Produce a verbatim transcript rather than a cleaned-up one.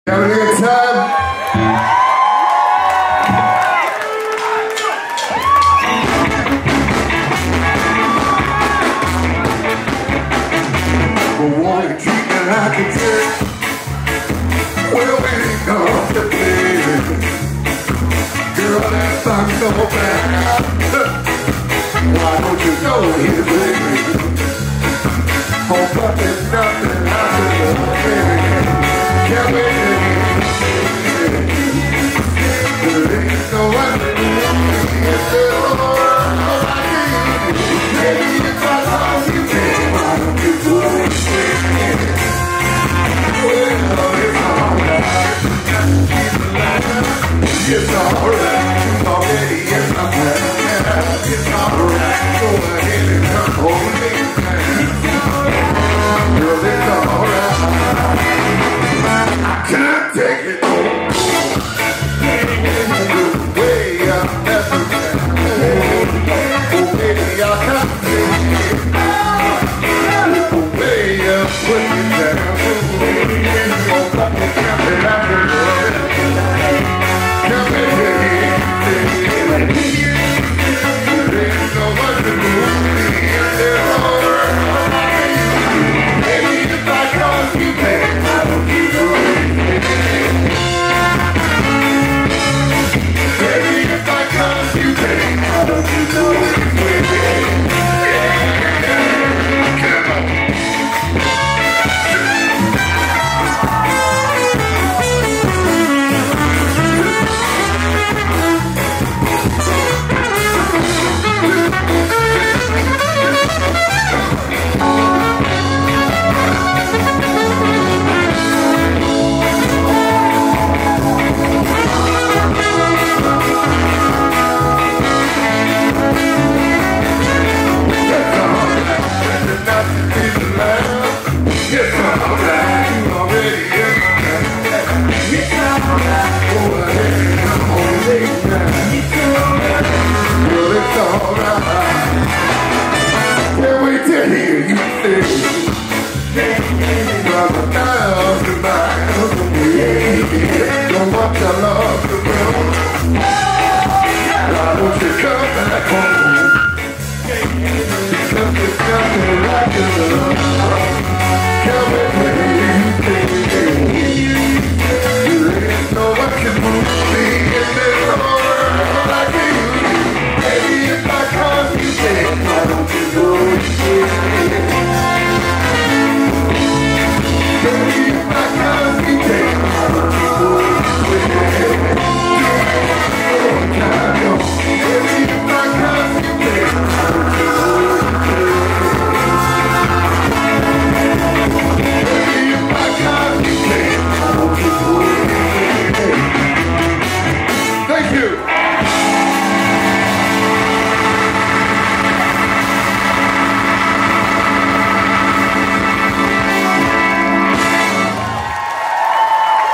Having a good time? But won't you treat me like a jerk? Well, we ain't gonna play. Girl, that thing's so bad. Why don't you go here, baby? Oh, but there's nothing I can do, baby. Can't wait to hear you. There ain't no one to do. It's the Lord, all I need. Maybe if I love you, baby, why don't you do it? Well, it's alright. It's alright. Already it's alright. It's alright. Go ahead and come home with me. Girl, it's alright. I can't take it no more. Way up that oh, baby, I can't take it. Way up, put me down. Oh, put me down, and I can run. Come in here, there ain't no one to move me. They're alright. Baby, if I cross you, baby, I don't keep going. Baby, if I cross you, baby, I don't keep going. Come on. Can't wait to hear you say from a thousand miles away. Don't want your love to grow. Why don't you come back home? Because there's nothing like your love.